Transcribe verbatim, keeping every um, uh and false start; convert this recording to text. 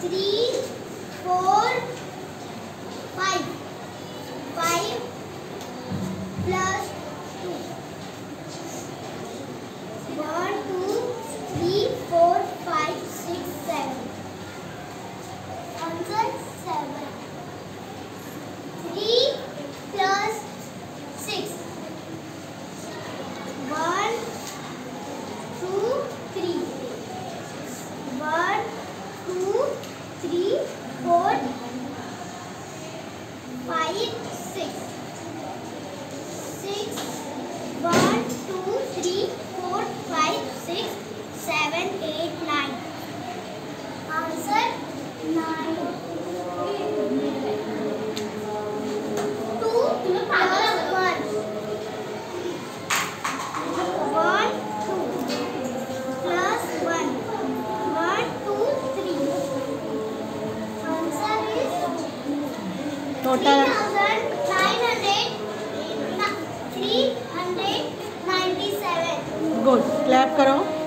three, four, five. five plus two. one, two, three, four, five, six, seven. Answer seven. three plus six. one, two, three. one, two, three, four, five, six. six, one, two, three, four, five, six, seven, eight, nine. Answer nine. two plus one. one, two. Plus one. one, two, three. Answer is Total. three hundred ninety-seven. Good. Clap करो.